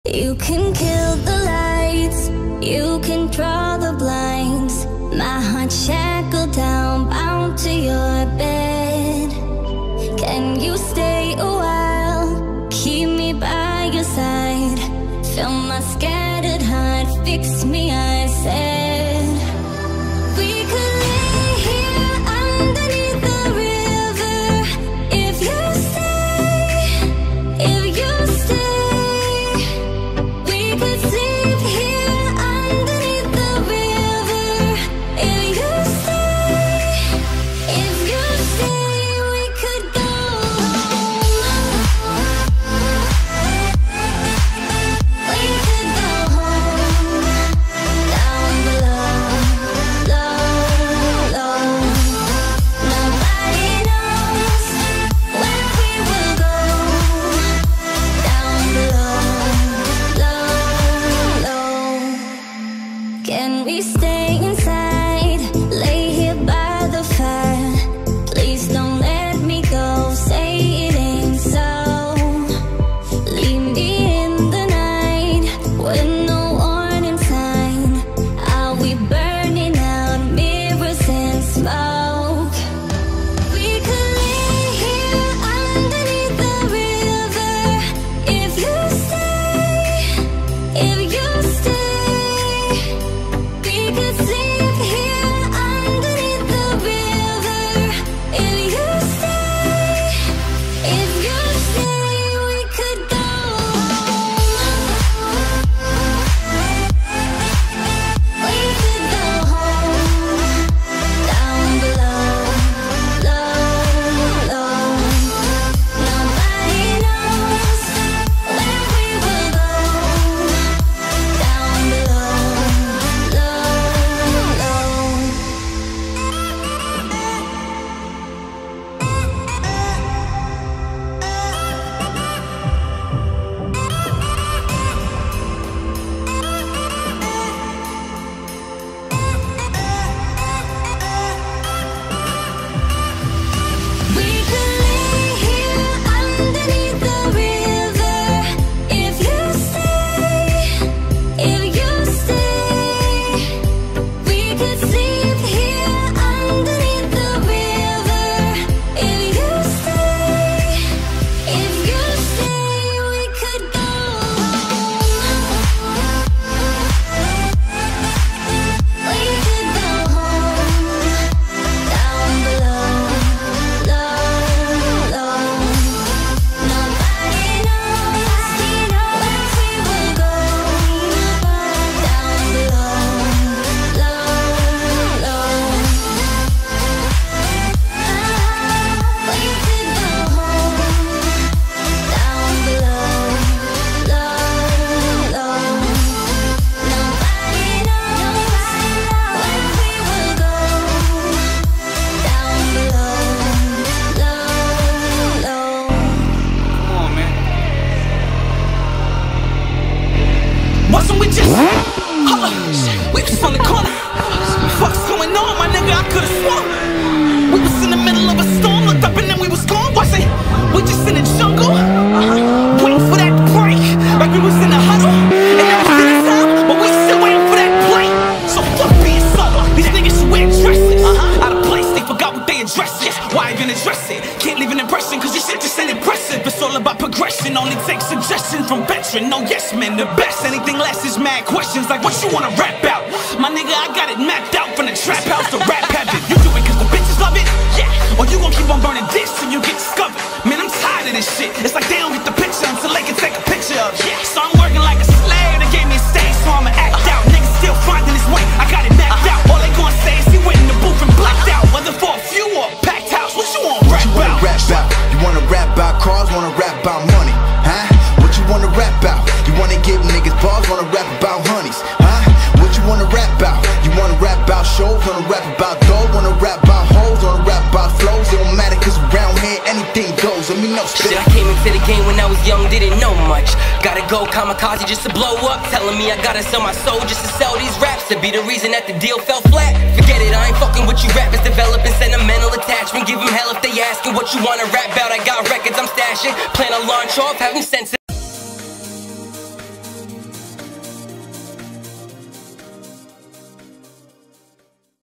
You can kill the lights, you can draw the blinds. My heart shackled down, bound to your bed. Can you stay a while, keep me by your side? Fill my scattered heart, fix me, I said. We could lay here underneath the river. If you stay, if you stay, we could sleep here underneath the river. If you stay, if you stay, we could go home. We could go home, down below, low, low. Nobody knows where we will go, down below, low, low. Can we stay inside, lay here by the fire? Please don't let me go, say it ain't so. Leave me in the night with no warning sign. Are we burning out mirrors and smoke? We could lay here underneath the river. If you stay, if you stay, we could sleep here underneath the river. If you stay, if you stay, we could go home. We could go home, down below, low, low. Nobody knows where we will go, down below, low, low. We could lay here underneath the river. If you stay, if you stay, we could sleep here underneath the river. If you stay, if you stay, we could go home. We could go home, down below, low, low. Nobody knows where we will go, down below, low, low. We could go home, down below, low, low. Nobody knows where we will go, down below, low, low. Come on, man. Wasn't we just? Hold up. We was on the corner. What's going on, my nigga? I could've sworn we was in the middle of a storm. Looked up and then we was gone. Was it? We just in the jungle, waiting for that break. Like we was in a huddle, and that was in the time, but we still waiting for that break. So fuck being solo. These niggas should wear dresses. Out of place, they forgot what they addressed. Yes, why even address it? Can't leave an impression, cause this shit just ain't impressive. It's all about progression, only take suggestions from veteran. No yes men, the best. Anything less is mad questions like what you wanna rap out. My nigga, I got it mapped out from the trap house to rap habit. You do it cause the bitches love it? Yeah. Or you gon' keep on burning this till you get discovered. Man, I'm tired of this shit. It's like they don't get the picture until they can take a picture of it. Yeah. So I'm working like a slave, they gave me a stage, so I'ma act out. Niggas still finding his way, I got it mapped out. All they gon' say is he went in the booth and blacked out. Whether for a few or a packed house, what you wanna rap about? You wanna rap about cars, wanna rap about money, huh? What you wanna rap about? You wanna give niggas bars, wanna rap about honeys, huh? What you wanna rap about? You wanna rap about shows, wanna rap about dough, wanna rap about hoes, wanna rap about flows. It don't matter cause around here anything goes. Let me know. Shit, I came into the game when I was young, didn't know much. Gotta go kamikaze just to blow up. Telling me I gotta sell my soul just to sell these raps, to be the reason that the deal fell flat. Forget it, I ain't fucking with you rappers developing sentimental attachment. Give them hell if they asking what you wanna rap about. I got records I'm stashing, plan to launch off, having sense.